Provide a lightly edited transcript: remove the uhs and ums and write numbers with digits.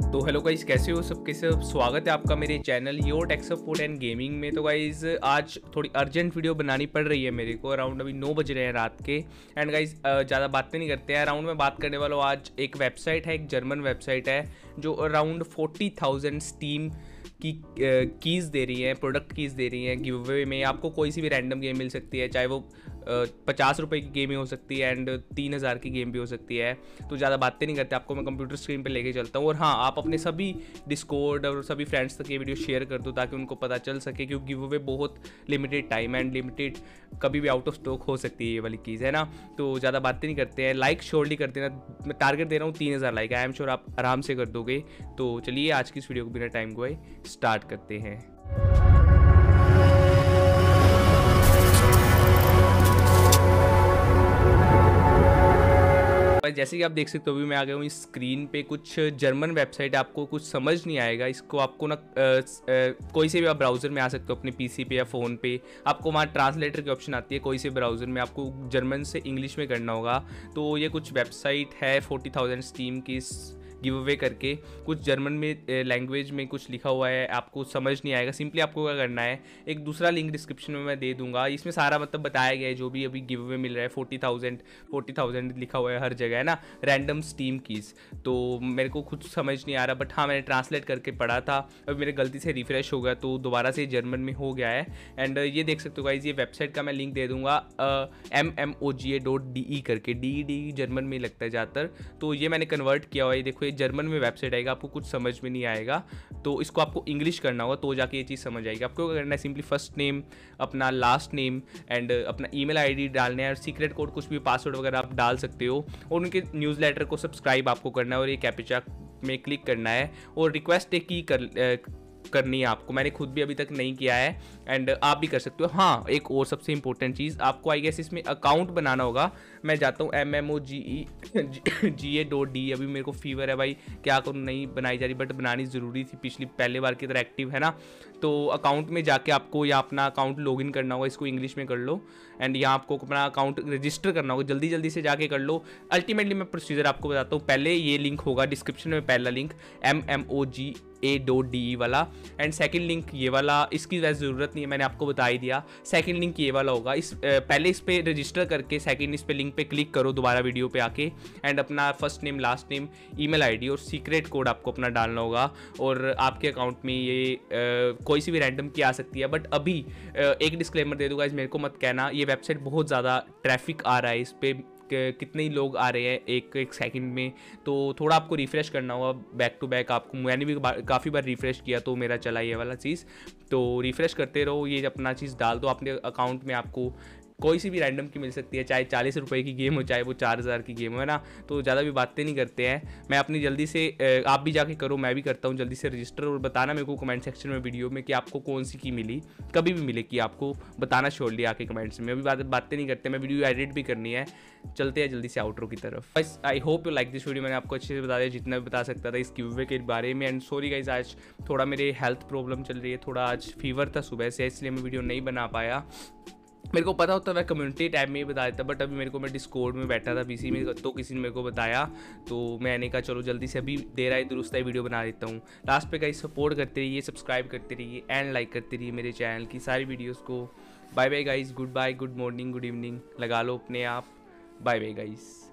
तो hello guys, कैसे हो सब? कैसे हो? स्वागत है आपका मेरे channel your tech support and gaming में। तो गाइस आज थोड़ी अर्जेंट वीडियो बनानी पड़ रही है मेरे को। अराउंड अभी 9 बज रहे हैं रात के। एंड गाइस ज़्यादा बातें नहीं करते हैं। अराउंड में बात करने वाला हूँ आज एक वेबसाइट है, एक जर्मन वेबसाइट है जो अराउंड 40,000 स्टीम की कीज़ दे रही है, प्रोडक्ट कीज़ दे रही हैं गिव अवे में। आपको कोई सी भी रैंडम गेम मिल सकती है, चाहे वो 50 रुपये की गेम ही हो सकती है एंड 3,000 की गेम भी हो सकती है। तो ज़्यादा बातें नहीं करते, आपको मैं कंप्यूटर स्क्रीन पे लेके चलता हूँ। और हाँ, आप अपने सभी डिस्कॉर्ड और सभी फ्रेंड्स तक ये वीडियो शेयर कर दो ताकि उनको पता चल सके, क्योंकि गिव अवे बहुत लिमिटेड टाइम एंड लिमिटेड, कभी भी आउट ऑफ स्टॉक हो सकती है ये वाली चीज़, है ना। तो ज़्यादा बातें नहीं करते हैं, लाइक श्योरली कर देना। मैं टारगेट दे रहा हूँ 3,000 लाइक, आई एम श्योर आप आराम से कर दोगे। तो चलिए आज की इस वीडियो को बिना टाइम गवाए स्टार्ट करते हैं। जैसे कि आप देख सकते हो अभी मैं आ गया हूँ इस स्क्रीन पे। कुछ जर्मन वेबसाइट, आपको कुछ समझ नहीं आएगा इसको, आपको ना कोई से भी आप ब्राउज़र में आ सकते हो अपने पीसी पे या फ़ोन पे। आपको वहाँ ट्रांसलेटर की ऑप्शन आती है, कोई से ब्राउज़र में आपको जर्मन से इंग्लिश में करना होगा। तो ये कुछ वेबसाइट है 40,000 स्टीम की गिव अवे करके, कुछ जर्मन में लैंग्वेज में कुछ लिखा हुआ है, आपको समझ नहीं आएगा। सिंपली आपको क्या करना है, एक दूसरा लिंक डिस्क्रिप्शन में मैं दे दूंगा, इसमें सारा मतलब बताया गया है जो भी अभी गिव अवे मिल रहा है। 40,000 लिखा हुआ है हर जगह, है ना, रैंडम स्टीम कीज़। तो मेरे को खुद समझ नहीं आ रहा, बट हाँ मैंने ट्रांसलेट करके पढ़ा था, अभी मेरे गलती से रिफ्रेश हो गया तो दोबारा से जर्मन में हो गया है। एंड ये देख सकते हो गाइज, ये वेबसाइट का मैं लिंक दे दूंगा, MMOGA.de करके, डी जर्मन में लगता है ज़्यादातर। तो ये मैंने कन्वर्ट किया हुआ है, देखो जर्मन में वेबसाइट आएगा, आपको कुछ समझ में नहीं आएगा तो इसको आपको इंग्लिश करना होगा, तो जाके ये चीज़ समझ आएगी। आपको क्या करना है, सिंपली फर्स्ट नेम, अपना लास्ट नेम एंड अपना ईमेल आईडी डालना है, और सीक्रेट कोड कुछ भी पासवर्ड वगैरह आप डाल सकते हो। और उनके न्यूज़लेटर को सब्सक्राइब आपको करना है और ये कैप्चा में क्लिक करना है और रिक्वेस्ट एक की करनी है आपको। मैंने खुद भी अभी तक नहीं किया है एंड आप भी कर सकते हो। हाँ, एक और सबसे इंपॉर्टेंट चीज़, आपको आई गेस इसमें अकाउंट बनाना होगा। मैं जाता हूँ MMOGA.de। अभी मेरे को फीवर है भाई, क्या करूँ, नहीं बनाई जा रही, बट बनानी ज़रूरी थी, पिछली पहले बार की तरह एक्टिव, है ना। तो अकाउंट में जाके आपको या अपना अकाउंट लॉगिन करना होगा, इसको इंग्लिश में कर लो। एंड यहाँ आपको अपना अकाउंट रजिस्टर करना होगा, जल्दी जल्दी से जाके कर लो। अल्टीमेटली मैं प्रोसीजर आपको बताता हूँ। पहले ये लिंक होगा डिस्क्रिप्शन में, पहला लिंक MMOGA.de वाला, एंड सेकंड लिंक ये वाला, इसकी वैसे ज़रूरत नहीं है, मैंने आपको बता ही दिया। सेकंड लिंक ये वाला होगा, इस पहले इस पर रजिस्टर करके सेकंड इस पे लिंक पे क्लिक करो दोबारा वीडियो पे आके, एंड अपना first name, last name, email ID और सीक्रेट कोड आपको अपना डालना होगा। और आपके अकाउंट में ये कोई सी भी रैंडम की आ सकती है। बट अभी एक डिस्क्लेमर दे दूंगा, मैरे को मत कहना, ये वेबसाइट बहुत ज़्यादा ट्रैफिक आ रहा है इस पर, कितने ही लोग आ रहे हैं एक सेकंड में। तो थोड़ा आपको रिफ़्रेश करना होगा बैक टू बैक। आपको, मैंने भी काफ़ी बार रिफ़्रेश किया तो मेरा चला ये वाला चीज़। तो रिफ़्रेश करते रहो, ये अपना चीज़ डाल दो अपने अकाउंट में। आपको कोई सी भी रैंडम की मिल सकती है, चाहे 40 रुपये की गेम हो, चाहे वो 4,000 की गेम हो, है ना। तो ज़्यादा भी बातें नहीं करते हैं, मैं अपनी जल्दी से, आप भी जाके करो, मैं भी करता हूँ, जल्दी से रजिस्टर। और बताना मेरे को कमेंट सेक्शन में वीडियो में कि आपको कौन सी की मिली, कभी भी मिले कि आपको बताना श्योरली आके कमेंट्स में। अभी बातें नहीं करते, मैं वीडियो एडिट भी करनी है। चलते हैं जल्दी से आउटरो की तरफ। I hope you like this video. मैंने आपको अच्छे से बता दिया जितना भी बता सकता था इस गिव अवे के बारे में। एंड सॉरी गाइस, आज थोड़ा मेरे हेल्थ प्रॉब्लम चल रही है, थोड़ा आज फीवर था सुबह से, इसलिए मैं वीडियो नहीं बना पाया। मेरे को पता होता मैं कम्युनिटी टैब में ही बता देता, बट अभी मेरे को, मैं डिस्कॉर्ड में बैठा था पीसी में, तो किसी ने मेरे को बताया, तो मैंने कहा चलो जल्दी से अभी देर आए दुरुस्त है वीडियो बना देता हूँ। लास्ट पे गाइस सपोर्ट करते रहिए, सब्सक्राइब करते रहिए एंड लाइक करते रहिए मेरे चैनल की सारी वीडियोज़ को। Bye bye guys, goodbye, good morning, good evening लगा लो अपने आप। Bye bye guys.